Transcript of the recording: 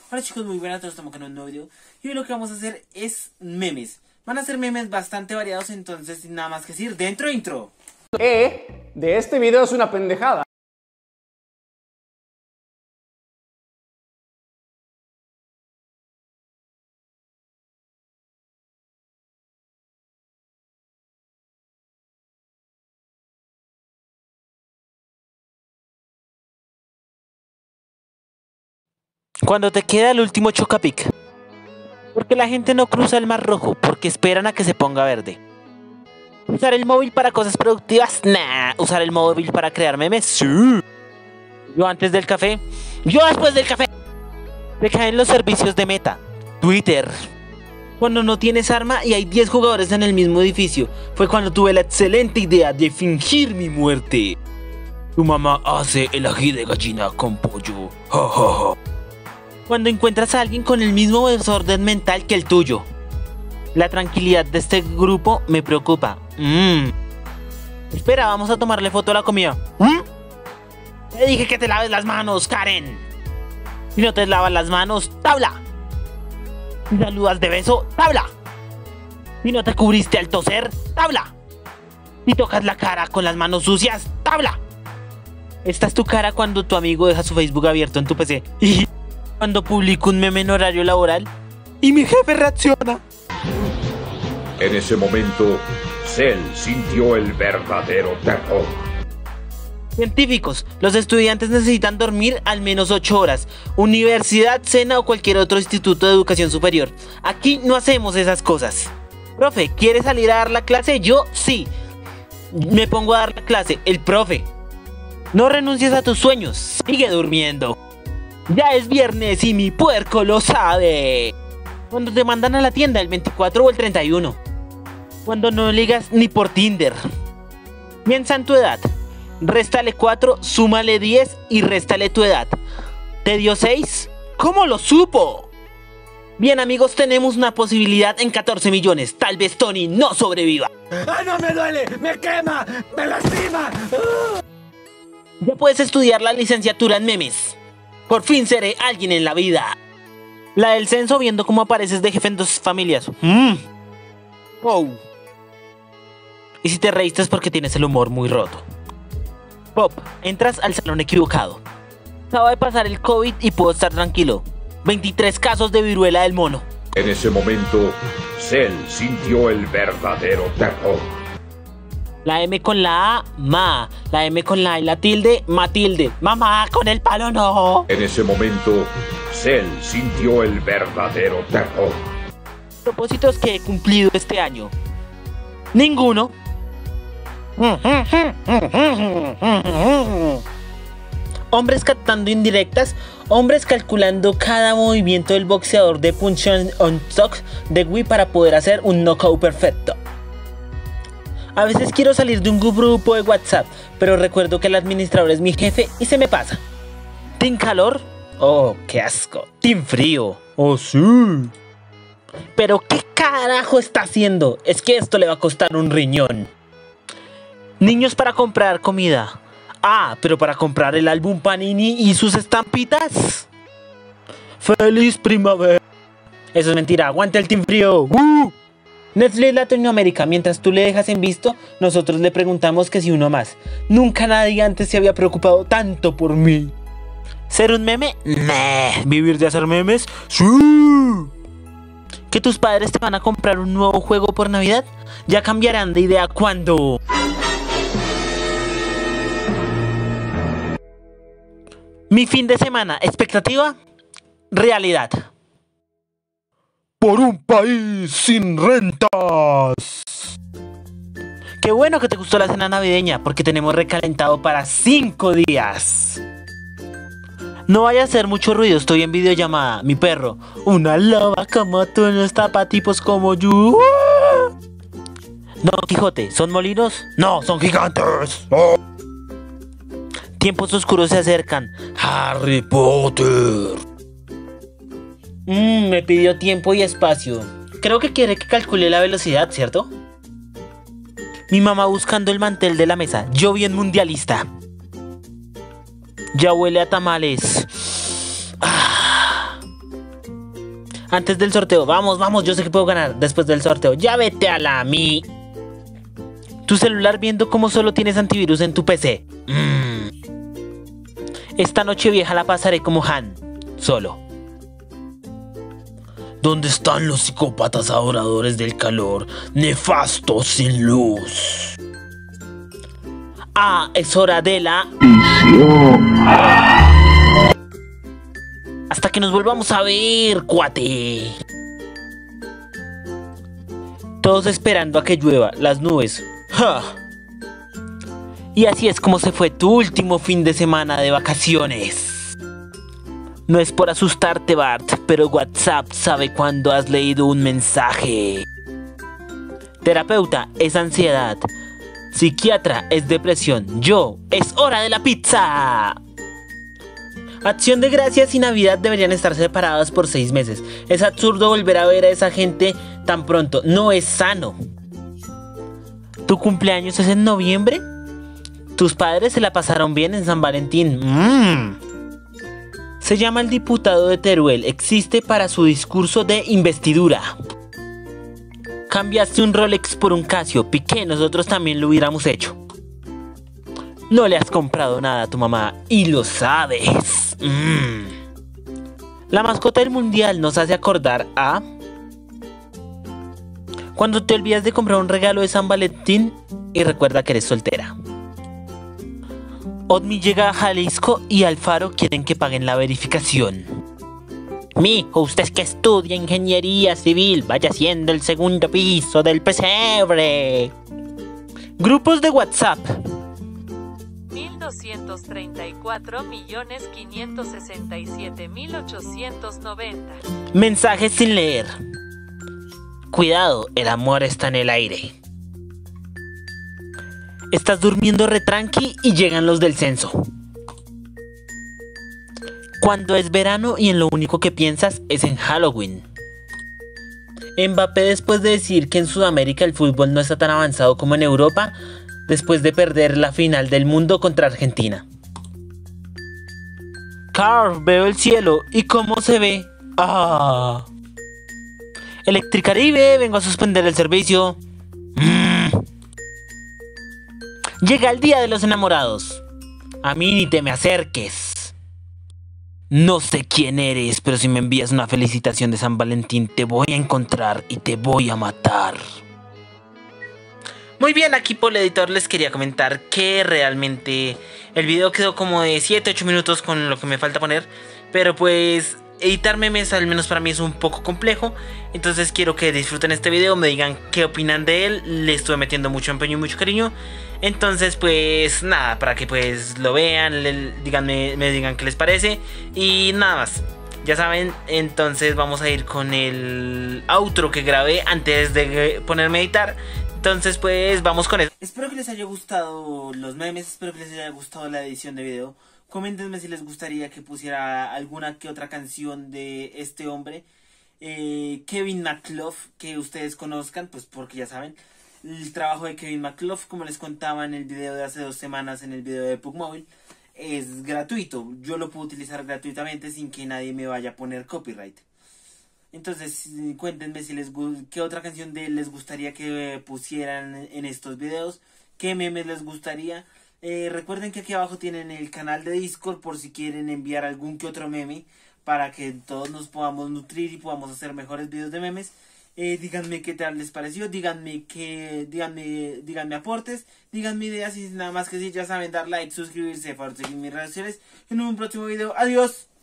Hola chicos, muy buenas, todos estamos con un nuevo video. Y hoy lo que vamos a hacer es memes. Van a ser memes bastante variados, entonces sin nada más que decir, dentro intro. De este video es una pendejada. Cuando te queda el último chocapic. Porque la gente no cruza el mar rojo, porque esperan a que se ponga verde. ¿Usar el móvil para cosas productivas? Nah. ¿Usar el móvil para crear memes? Sí. Yo antes del café. Yo después del café. Me caen los servicios de Meta. Twitter. Cuando no tienes arma y hay 10 jugadores en el mismo edificio. Fue cuando tuve la excelente idea de fingir mi muerte. Tu mamá hace el ají de gallina con pollo. Ja, ja, ja. Cuando encuentras a alguien con el mismo desorden mental que el tuyo. La tranquilidad de este grupo me preocupa. Espera, vamos a tomarle foto a la comida. Te dije que te laves las manos, Karen. Si no te lavas las manos, tabla. Si saludas de beso, tabla. Si no te cubriste al toser, tabla. Si tocas la cara con las manos sucias, tabla. Esta es tu cara cuando tu amigo deja su Facebook abierto en tu PC. Cuando publico un meme en horario laboral y mi jefe reacciona. En ese momento, Cell sintió el verdadero terror. Científicos, los estudiantes necesitan dormir al menos 8 horas. Universidad, SENA o cualquier otro instituto de educación superior. Aquí no hacemos esas cosas. Profe, ¿quiere salir a dar la clase? Yo sí. Me pongo a dar la clase. El profe. No renuncies a tus sueños. Sigue durmiendo. Ya es viernes y mi puerco lo sabe. Cuando te mandan a la tienda el 24 o el 31. Cuando no ligas ni por Tinder. Piensa en tu edad. Réstale 4, súmale 10 y réstale tu edad. ¿Te dio 6? ¿Cómo lo supo? Bien amigos, tenemos una posibilidad en 14 millones. Tal vez Tony no sobreviva. ¡Ah, no me duele! ¡Me quema! ¡Me lastima! Ya puedes estudiar la licenciatura en memes. Por fin seré alguien en la vida. La del censo viendo cómo apareces de jefe en 2 familias. Wow. Y si te reíste es porque tienes el humor muy roto. Pop, entras al salón equivocado. Acaba de pasar el COVID y puedo estar tranquilo. 23 casos de viruela del mono. En ese momento, Cell sintió el verdadero terror. La M con la A, ma. La M con la A y la tilde, Matilde. Mamá, con el palo no. En ese momento, Cell sintió el verdadero terror. Propósitos que he cumplido este año. Ninguno. Hombres captando indirectas. Hombres calculando cada movimiento del boxeador de Punch on Stock de Wii para poder hacer un knockout perfecto. A veces quiero salir de un grupo de WhatsApp, pero recuerdo que el administrador es mi jefe y se me pasa. ¿Team calor? Oh, qué asco. ¿Team frío? Oh, sí. ¿Pero qué carajo está haciendo? Es que esto le va a costar un riñón. Niños para comprar comida. Ah, pero para comprar el álbum Panini y sus estampitas. ¡Feliz primavera! Eso es mentira, aguante el team frío. Netflix Latinoamérica, mientras tú le dejas en visto, nosotros le preguntamos que si uno más. Nunca nadie antes se había preocupado tanto por mí. ¿Ser un meme? Nah. ¿Vivir de hacer memes? ¡Sí! ¿Que tus padres te van a comprar un nuevo juego por Navidad? Ya cambiarán de idea cuando... Mi fin de semana, expectativa, realidad. Por un país sin rentas. Qué bueno que te gustó la cena navideña, porque tenemos recalentado para 5 días. No vaya a hacer mucho ruido, estoy en videollamada. Mi perro, una loba como tú no está para tipos como yo. Don Quijote, ¿son molinos? No, son gigantes. Oh. Tiempos oscuros se acercan. Harry Potter. Me pidió tiempo y espacio. Creo que quiere que calcule la velocidad, ¿cierto? Mi mamá buscando el mantel de la mesa. Yo bien mundialista. Ya huele a tamales. Antes del sorteo, vamos, vamos, yo sé que puedo ganar después del sorteo. Ya vete a la mi. Tu celular viendo cómo solo tienes antivirus en tu PC. Esta noche vieja la pasaré como Han, solo. ¿Dónde están los psicópatas adoradores del calor, nefastos sin luz? Ah, es hora de la... Hasta que nos volvamos a ver, cuate. Todos esperando a que llueva, las nubes. ¡Ja! Y así es como se fue tu último fin de semana de vacaciones. No es por asustarte, Bart, pero WhatsApp sabe cuando has leído un mensaje. Terapeuta es ansiedad. Psiquiatra es depresión. Yo, es hora de la pizza. Acción de Gracias y Navidad deberían estar separadas por 6 meses. Es absurdo volver a ver a esa gente tan pronto. No es sano. ¿Tu cumpleaños es en noviembre? ¿Tus padres se la pasaron bien en San Valentín? Se llama el diputado de Teruel. Existe para su discurso de investidura. Cambiaste un Rolex por un Casio. Piqué, nosotros también lo hubiéramos hecho. No le has comprado nada a tu mamá y lo sabes. La mascota del mundial nos hace acordar a... Cuando te olvidas de comprar un regalo de San Valentín y recuerda que eres soltera. Odmi llega a Jalisco y Alfaro quieren que paguen la verificación. Mijo, usted es que estudia ingeniería civil, vaya haciendo el segundo piso del pesebre. Grupos de WhatsApp. 1.234.567.890. Mensajes sin leer. Cuidado, el amor está en el aire. Estás durmiendo retranqui y llegan los del censo. Cuando es verano y en lo único que piensas es en Halloween. Mbappé, después de decir que en Sudamérica el fútbol no está tan avanzado como en Europa, después de perder la final del mundo contra Argentina. Carl, veo el cielo. ¿Y cómo se ve? ¡Ah! Electricaribe, vengo a suspender el servicio. Llega el día de los enamorados. A mí ni te me acerques. No sé quién eres, pero si me envías una felicitación de San Valentín te voy a encontrar y te voy a matar. Muy bien, aquí por el editor les quería comentar que realmente el video quedó como de 7-8 minutos con lo que me falta poner. Pero pues editar memes al menos para mí es un poco complejo. Entonces quiero que disfruten este video, me digan qué opinan de él. Le estuve metiendo mucho empeño y mucho cariño. Entonces pues nada, para que pues lo vean, me digan qué les parece. Y nada más, ya saben, entonces vamos a ir con el outro que grabé antes de ponerme a editar. Entonces pues vamos con eso. Espero que les haya gustado los memes, espero que les haya gustado la edición de video. Coméntenme si les gustaría que pusiera alguna que otra canción de este hombre, Kevin MacLeod, que ustedes conozcan, pues porque ya saben. El trabajo de Kevin MacLeod, como les contaba en el video de hace 2 semanas, en el video de PugMobile, es gratuito. Yo lo puedo utilizar gratuitamente sin que nadie me vaya a poner copyright. Entonces cuéntenme si qué otra canción de él les gustaría que pusieran en estos videos, qué memes les gustaría. Recuerden que aquí abajo tienen el canal de Discord por si quieren enviar algún que otro meme para que todos nos podamos nutrir y podamos hacer mejores videos de memes. Díganme qué tal les pareció, díganme aportes, díganme ideas y nada más que si ya saben dar like, suscribirse, favor seguir mis redes sociales. En un próximo video, adiós.